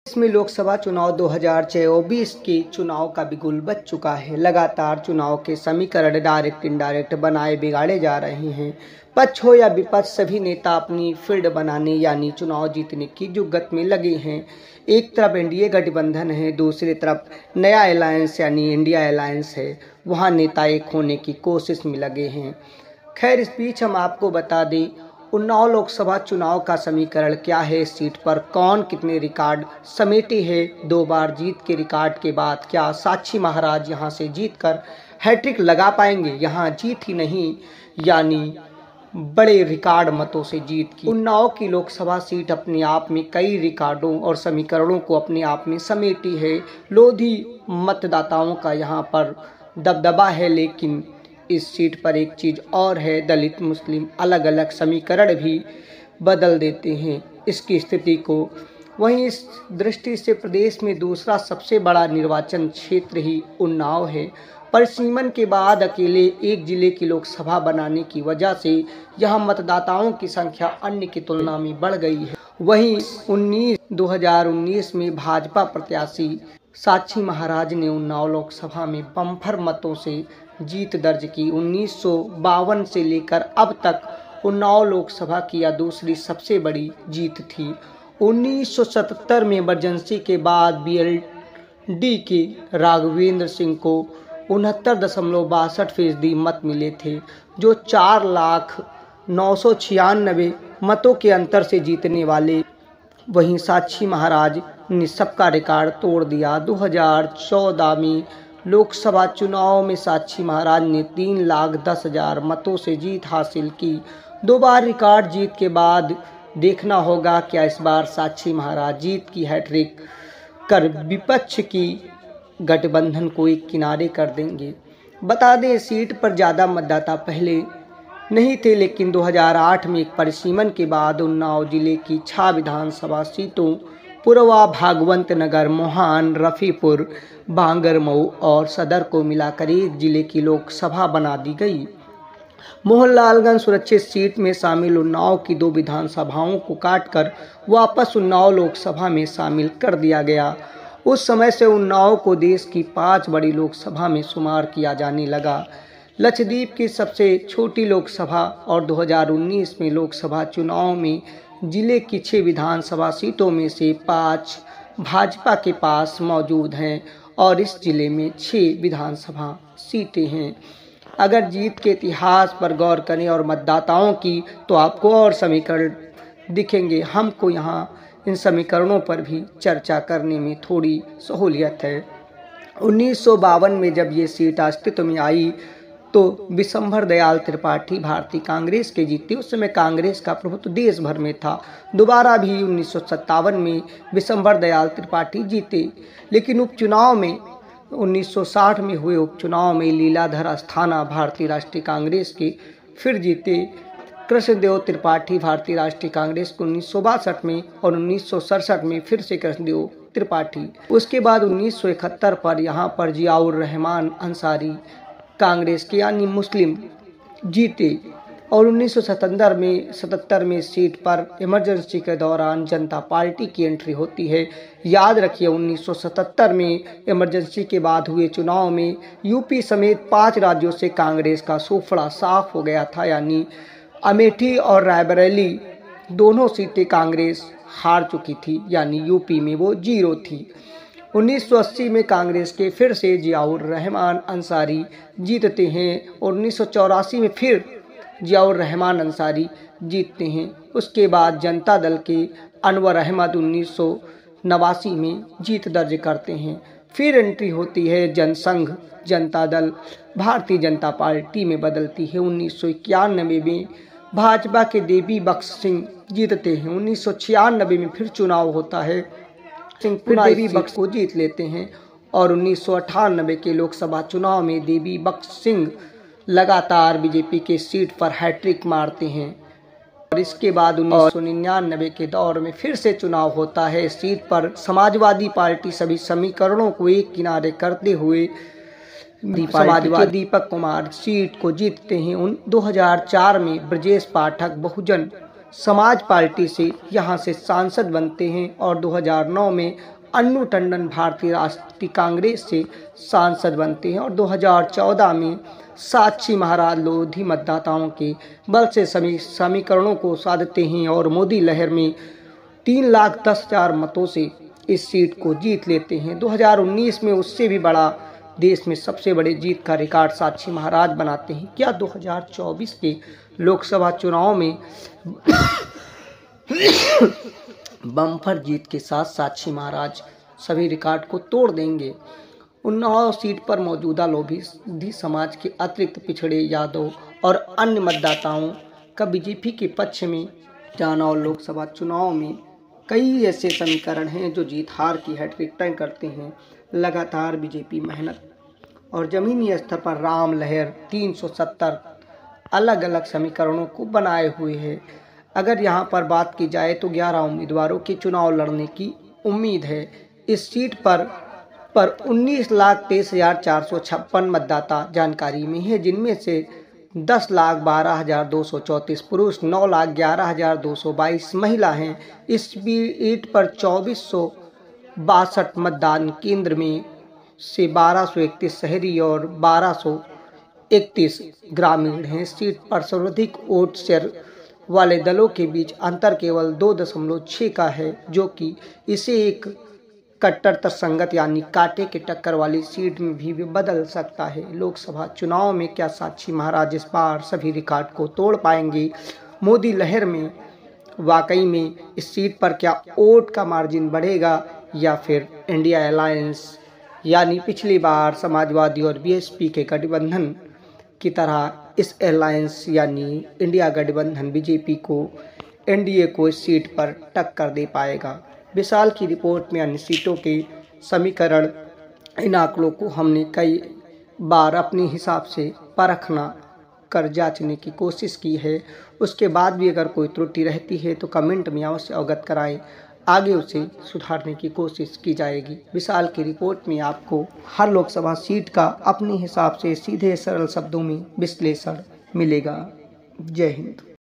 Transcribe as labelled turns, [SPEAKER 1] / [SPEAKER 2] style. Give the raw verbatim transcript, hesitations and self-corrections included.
[SPEAKER 1] इसमें लोकसभा चुनाव दो हज़ार चौबीस के चुनाव का बिगुल बज चुका है। लगातार चुनाव के समीकरण डायरेक्ट इनडायरेक्ट बनाए बिगाड़े जा रहे हैं। पक्ष हो या विपक्ष, सभी नेता अपनी फील्ड बनाने यानी चुनाव जीतने की जुगत में लगे हैं। एक तरफ एनडीए गठबंधन है, दूसरी तरफ नया अलायंस यानी इंडिया अलायंस है। वहाँ नेता एक होने की कोशिश में लगे हैं। खैर, इस बीच हम आपको बता दें उन्नाव लोकसभा चुनाव का समीकरण क्या है, इस सीट पर कौन कितने रिकॉर्ड समेटे हैं। दो बार जीत के रिकॉर्ड के बाद क्या साक्षी महाराज यहां से जीतकर हैट्रिक लगा पाएंगे। यहां जीत ही नहीं यानी बड़े रिकॉर्ड मतों से जीत की। उन्नाव की लोकसभा सीट अपने आप में कई रिकॉर्डों और समीकरणों को अपने आप में समेटी है। लोधी मतदाताओं का यहाँ पर दबदबा है, लेकिन इस सीट पर एक चीज़ और है, दलित मुस्लिम अलग अलग समीकरण भी बदल देते हैं इसकी स्थिति को। वहीं इस दृष्टि से प्रदेश में दूसरा सबसे बड़ा निर्वाचन क्षेत्र ही उन्नाव है। परिसीमन के बाद अकेले एक जिले की लोकसभा बनाने की वजह से यहाँ मतदाताओं की संख्या अन्य की तुलना में बढ़ गई है। वहीं उन्नीस दो हज़ार उन्नीस में भाजपा प्रत्याशी साक्षी महाराज ने उन्नाव लोकसभा में बम्पर मतों से जीत दर्ज की। उन्नीस सौ बावन से लेकर अब तक उन्नाव लोकसभा की यह दूसरी सबसे बड़ी जीत थी। उन्नीस सौ सतहत्तर में इमरजेंसी के बाद बीएलडी के राघवेंद्र सिंह को उनहत्तर दशमलव बासठ फीसदी मत मिले थे, जो चार लाख नौ सौ छियानबे मतों के अंतर से जीतने वाले। वहीं साक्षी महाराज ने सबका रिकॉर्ड तोड़ दिया। दो हज़ार चौदह में लोकसभा चुनाव में साक्षी महाराज ने तीन लाख दस हजार मतों से जीत हासिल की। दो बार रिकॉर्ड जीत के बाद देखना होगा क्या इस बार साक्षी महाराज जीत की हैट्रिक कर विपक्ष की गठबंधन को एक किनारे कर देंगे। बता दें, सीट पर ज़्यादा मतदाता पहले नहीं थे, लेकिन दो हज़ार आठ में एक परिसीमन के बाद उन्नाव जिले की छह विधानसभा सीटों पुरवा, भागवंत नगर, मोहान, रफीपुर, बांगरमऊ और सदर को मिलाकर एक जिले की लोकसभा बना दी गई। मोहनलालगंज सुरक्षित सीट में शामिल उन्नाव की दो विधानसभाओं को काटकर वापस उन्नाव लोकसभा में शामिल कर दिया गया। उस समय से उन्नाव को देश की पांच बड़ी लोकसभा में शुमार किया जाने लगा। लक्षद्वीप की सबसे छोटी लोकसभा और दो हज़ार उन्नीस में लोकसभा चुनाव में जिले की छह विधानसभा सीटों में से पाँच भाजपा के पास मौजूद हैं और इस जिले में छह विधानसभा सीटें हैं। अगर जीत के इतिहास पर गौर करें और मतदाताओं की, तो आपको और समीकरण दिखेंगे। हमको यहाँ इन समीकरणों पर भी चर्चा करने में थोड़ी सहूलियत है। उन्नीस सौ बावन में जब ये सीट अस्तित्व में आई तो विशंभर दयाल त्रिपाठी भारतीय कांग्रेस के जीते। उस समय कांग्रेस का प्रभुत्व देश भर में था। दोबारा भी उन्नीस सौ सत्तावन में विशंभर दयाल त्रिपाठी जीते, लेकिन उपचुनाव में उन्नीस सौ साठ में हुए उपचुनाव में लीलाधर अस्थाना भारतीय राष्ट्रीय कांग्रेस के फिर जीते। कृष्णदेव त्रिपाठी भारतीय राष्ट्रीय कांग्रेस को उन्नीस सौ बासठ में और उन्नीस सौ सड़सठ में फिर से कृष्णदेव त्रिपाठी। उसके बाद उन्नीस सौ इकहत्तर पर यहाँ पर जियाउर रहमान अंसारी कांग्रेस के यानी मुस्लिम जीते और उन्नीस सौ सतहत्तर में सतहत्तर में सीट पर इमरजेंसी के दौरान जनता पार्टी की एंट्री होती है। याद रखिए, उन्नीस सौ सतहत्तर में इमरजेंसी के बाद हुए चुनाव में यूपी समेत पांच राज्यों से कांग्रेस का सूफड़ा साफ हो गया था, यानी अमेठी और रायबरेली दोनों सीटें कांग्रेस हार चुकी थी, यानी यूपी में वो जीरो थी। उन्नीस सौ अस्सी में कांग्रेस के फिर से जियाउर रहमान अंसारी जीतते हैं और उन्नीस सौ चौरासी में फिर जियाउर रहमान अंसारी जीतते हैं। उसके बाद जनता दल के अनवर अहमद उन्नीस सौ नवासी में जीत दर्ज करते हैं। फिर एंट्री होती है जनसंघ जनता दल भारतीय जनता पार्टी में बदलती है। उन्नीस सौ इक्यानवे में भाजपा के देवी बख्श सिंह जीतते हैं। उन्नीस सौ छियानवे में फिर चुनाव होता है, सिंह देवी बख्श को जीत लेते हैं और उन्नीस सौ अट्ठानबे के लोकसभा चुनाव में देवी बख्श सिंह लगातार बीजेपी के सीट पर हैट्रिक मारते हैं और इसके बाद उन्नीस सौ निन्यानवे के दौर में फिर से चुनाव होता है। सीट पर समाजवादी पार्टी सभी समीकरणों को एक किनारे करते हुए समाजवादी दीपक कुमार सीट को जीतते हैं। उन दो हज़ार चार में ब्रजेश पाठक बहुजन समाज पार्टी से यहाँ से सांसद बनते हैं और दो हज़ार नौ में अन्नू टंडन भारतीय राष्ट्रीय कांग्रेस से सांसद बनते हैं और दो हज़ार चौदह में साक्षी महाराज लोधी मतदाताओं के बल से समी समीकरणों को साधते हैं और मोदी लहर में तीन लाख दस हजार मतों से इस सीट को जीत लेते हैं। दो हज़ार उन्नीस में उससे भी बड़ा देश में सबसे बड़े जीत का रिकॉर्ड साक्षी महाराज बनाते हैं। क्या दो हज़ार चौबीस के लोकसभा चुनाव में बम्पर जीत के साथ साक्षी महाराज सभी रिकॉर्ड को तोड़ देंगे? उन्नाव सीट पर मौजूदा लोधी समाज के अतिरिक्त पिछड़े यादव और अन्य मतदाताओं का बीजेपी के पक्ष में जाना और लोकसभा चुनाव में कई ऐसे समीकरण हैं जो जीत हार की हैट्रिक तय करते हैं। लगातार बीजेपी मेहनत और जमीनी स्तर पर राम लहर तीन सौ सत्तर अलग अलग समीकरणों को बनाए हुए है। अगर यहाँ पर बात की जाए तो ग्यारह उम्मीदवारों के चुनाव लड़ने की उम्मीद है। इस सीट पर पर उन्नीस लाख तेईस हजार चार सौ छप्पन मतदाता जानकारी में है, जिनमें से दस लाख बारह हजार दो सौ चौंतीस पुरुष, नौ लाख ग्यारह हजार दो सौ बाईस महिला हैं। इस सीट पर चौबीस सौ बासठ मतदान केंद्र में से बारह सौ इकतीस शहरी और बारह सौ इकतीस ग्रामीण हैं। सीट पर सर्वाधिक वोट शेयर वाले दलों के बीच अंतर केवल दो दशमलव छः का है, जो कि इसे एक कट्टरतर संगत यानी कांटे के टक्कर वाली सीट में भी बदल सकता है। लोकसभा चुनाव में क्या साक्षी महाराज इस बार सभी रिकॉर्ड को तोड़ पाएंगे? मोदी लहर में वाकई में इस सीट पर क्या वोट का मार्जिन बढ़ेगा या फिर इंडिया अलायंस यानी पिछली बार समाजवादी और बीएसपी के गठबंधन की तरह इस अलायंस यानी इंडिया गठबंधन बीजेपी को एनडीए को इस सीट पर टक्कर दे पाएगा? विशाल की रिपोर्ट में अन्य सीटों के समीकरण, इन आंकड़ों को हमने कई बार अपने हिसाब से परखना कर जांचने की कोशिश की है। उसके बाद भी अगर कोई त्रुटि रहती है तो कमेंट में अवश्य अवगत कराएं, आगे उसे सुधारने की कोशिश की जाएगी। विशाल की रिपोर्ट में आपको हर लोकसभा सीट का अपने हिसाब से सीधे सरल शब्दों में विश्लेषण मिलेगा। जय हिंद।